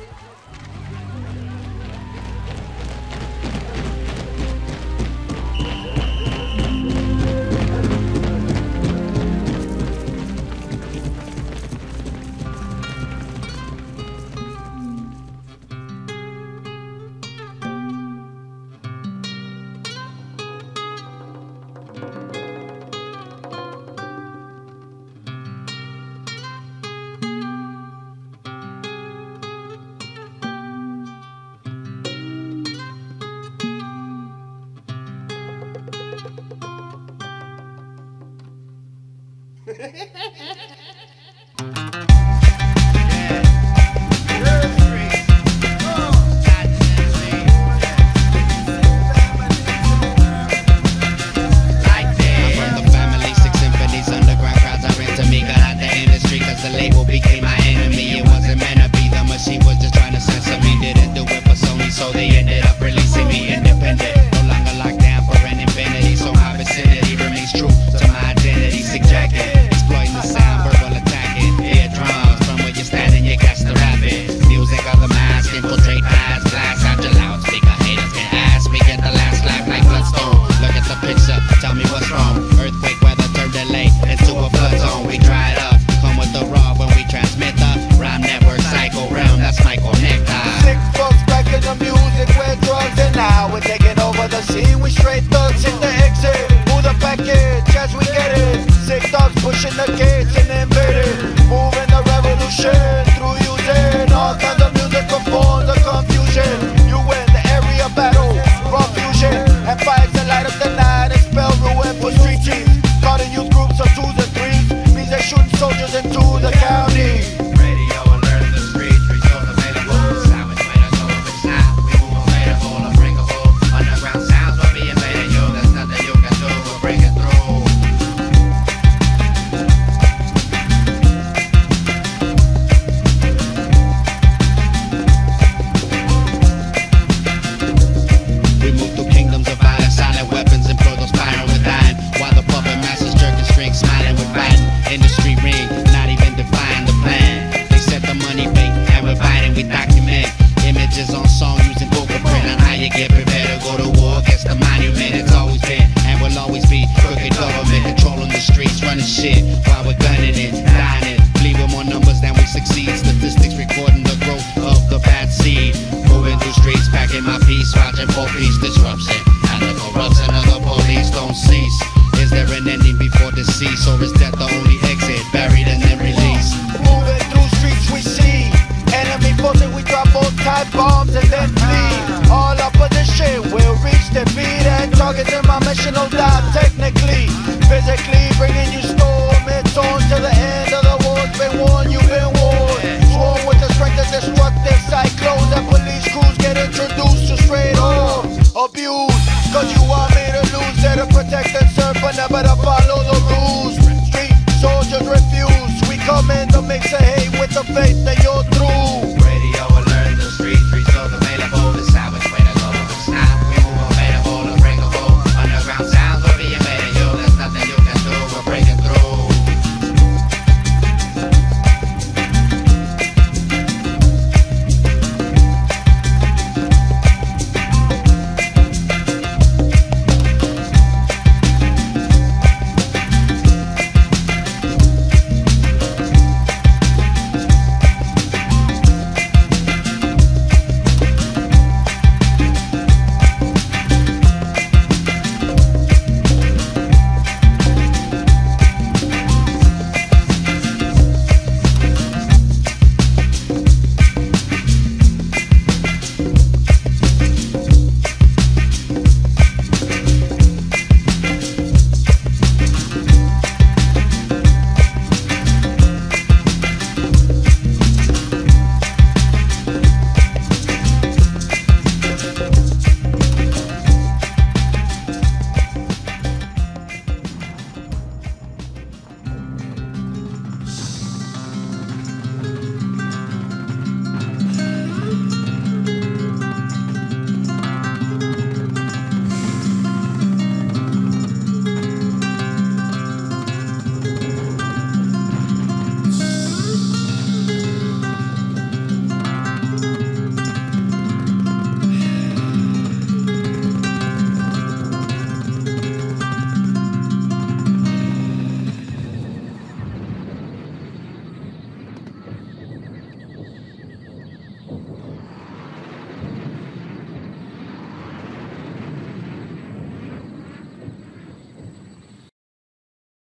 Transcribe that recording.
Pushing the gates and invading, moving the revolution through using all kinds of musical forms of confusion. You win the area battle, raw fusion, and fires the light of the night and spell ruin for street teams. Caught in youth groups of 2s and 3s, means they're shooting soldiers into the county. Radio alert the streets, resource available. Savage waiters over sound, we move available, unbreakable. Underground sounds will be invading you. There's nothing you can do, we'll break it through. Industry ring, not even define the plan. They set the money bait and we're biting, we document images on song using vocal print on how you get prepared to go to war against the monument. It's always been and will always be crooked government controlling the streets, running shit while we're gunning it, dying it. Bleed with more numbers than we succeed. Statistics recording the growth of the bad seed. Moving through streets, packing my peace, watching for peace disruption. And the corruption of the police don't cease. Is there an ending before decease, or is death the only exit, buried and then released? Moving through streets we see enemy forces, we drop both type bombs and then flee. All opposition will reach defeat and target them, my mission of